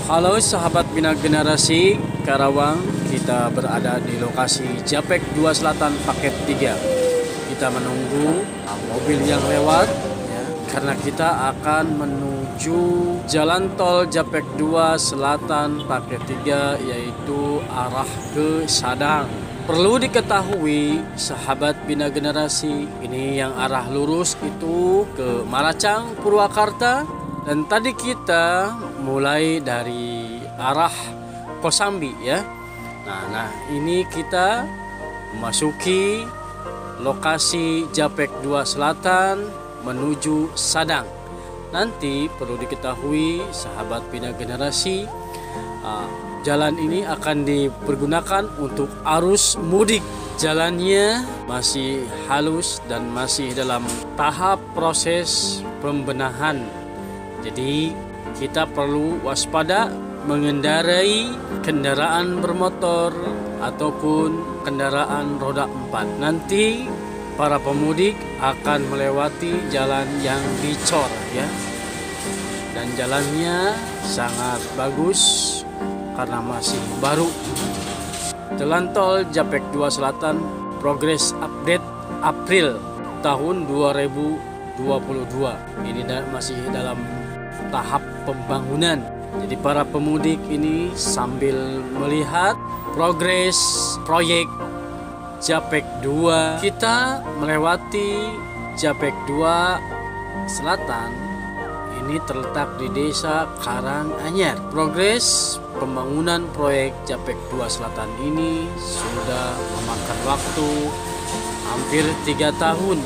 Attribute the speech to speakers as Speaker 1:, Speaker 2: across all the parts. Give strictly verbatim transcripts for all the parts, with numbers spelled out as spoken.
Speaker 1: Halo sahabat Bina Generasi Karawang, kita berada di lokasi Japek dua Selatan paket tiga. Kita menunggu mobil yang lewat ya, karena kita akan menuju jalan tol Japek dua Selatan paket tiga, yaitu arah ke Sadang. Perlu diketahui sahabat Bina Generasi, ini yang arah lurus itu ke Malacang, Purwakarta. Dan tadi kita mulai dari arah Kosambi ya. Nah, nah ini kita memasuki lokasi Japek dua Selatan menuju Sadang. Nanti perlu diketahui sahabat Bina Generasi, uh, jalan ini akan dipergunakan untuk arus mudik. Jalannya masih halus dan masih dalam tahap proses pembenahan. Jadi kita perlu waspada mengendarai kendaraan bermotor ataupun kendaraan roda empat. Nanti para pemudik akan melewati jalan yang dicor ya. Dan jalannya sangat bagus karena masih baru. Jalan tol Japek dua Selatan progress update April tahun dua ribu dua puluh dua. Ini masih dalam tahap pembangunan. Jadi para pemudik ini sambil melihat progres proyek Japek dua. Kita melewati Japek dua Selatan. Ini terletak di Desa Karanganyar. Progres pembangunan proyek Japek dua Selatan ini sudah memakan waktu hampir tiga tahun.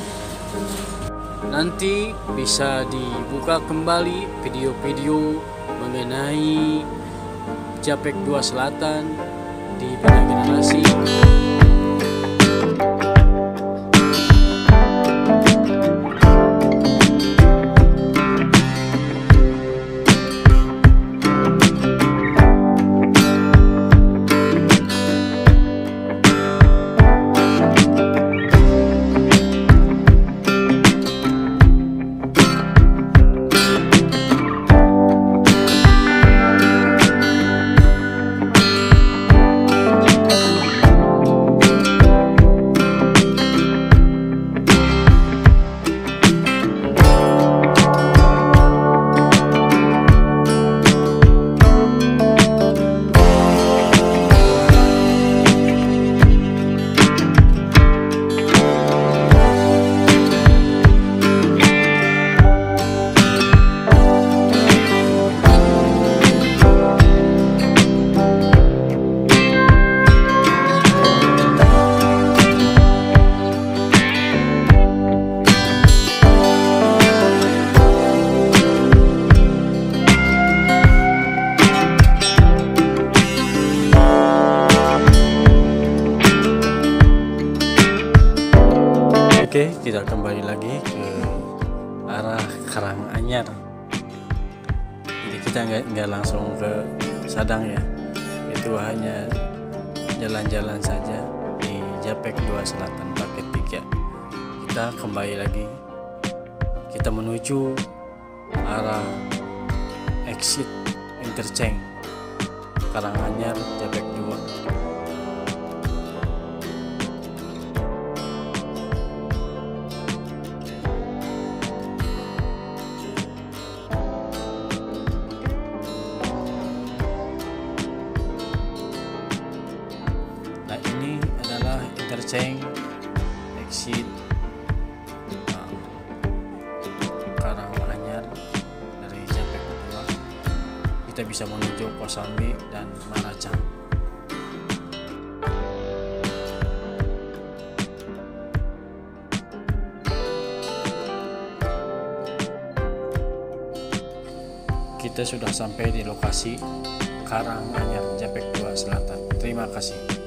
Speaker 1: Nanti bisa dibuka kembali video-video mengenai Japek dua Selatan di Bina Generasi. Oke, kita kembali lagi ke arah Karanganyar. Jadi kita nggak nggak langsung ke Sadang ya, itu hanya jalan-jalan saja di Japek dua Selatan paket tiga. Kita kembali lagi, kita menuju arah exit interchange Karanganyar Japek dua. Interchange exit uh, Karanganyar dari Japek dua. Kita bisa menuju Kosambi dan Malacang. Kita sudah sampai di lokasi Karanganyar Japek dua Selatan. Terima kasih.